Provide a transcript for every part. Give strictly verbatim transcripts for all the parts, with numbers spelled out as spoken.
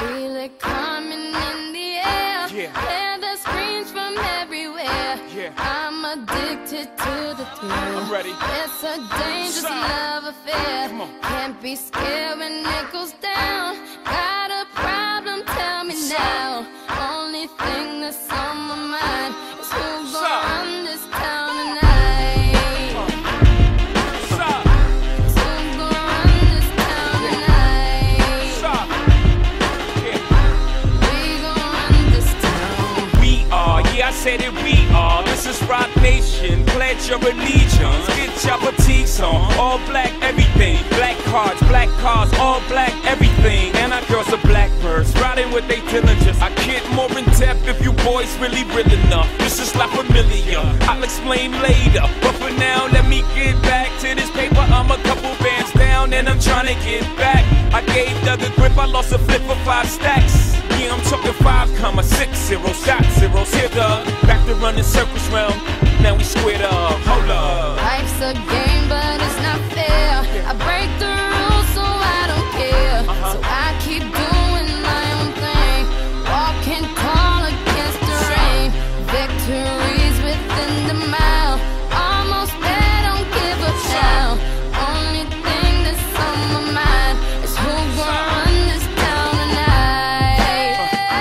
Feel it coming in the air. Yeah. Hear the screams from everywhere. Yeah. I'm addicted to the thrill. I'm ready. It's a dangerous Side. love affair. Come on. Can't be scared when it goes down. Got a problem? Tell me Side. now. Only thing that's on my mind is who's Side. gonna run this town tonight. Stop. Who's gonna run this town tonight? Stop. Yeah. We gonna run this town. We are, yeah, I said it, we are. This is Rock Nation. Pledge your allegiance. Get your boutiques on. All black, everything. Black cards, black cars, all black, everything. And our girls are blackbirds, riding with they diligence. I get more in depth if you boys really real enough. This is not familiar, I'll explain later. But for now, let me get back to this paper. I'm a couple bands down and I'm trying to get back. I gave Doug a grip, I lost a flip for five stacks. Yeah, I'm talking five comma six zero, shot zeros. Here, Doug, back to running circles round. Now we squared up, hold up. Life's a game, but it's not fair. I break the rules, so I don't care. Uh-huh. So I keep doing my own thing, walking tall against the rain. Victories within the mile, almost there, don't give up now. Only thing that's on my mind is who's gonna run this town tonight.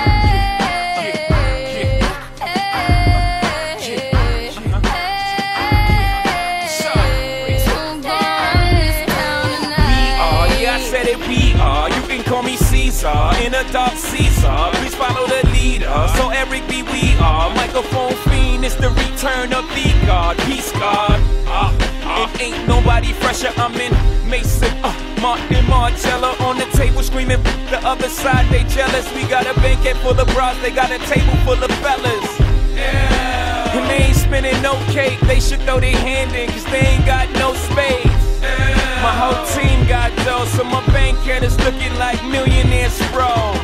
Said it, we are. You can call me Caesar, in a dark Caesar. Please follow the leader. So Eric B, we are. Microphone fiend, it's the return of the God. Peace God. Uh, uh, it ain't nobody fresher. I'm in Mason, uh, Martin Margiela on the table screaming. The other side they jealous. We got a banquet full of bras. They got a table full of fellas. Yeah. And they ain't spinning no cake. They should throw their hand in, cause they ain't got no space. My whole team got dough, so my bank account is looking like millionaires, bro.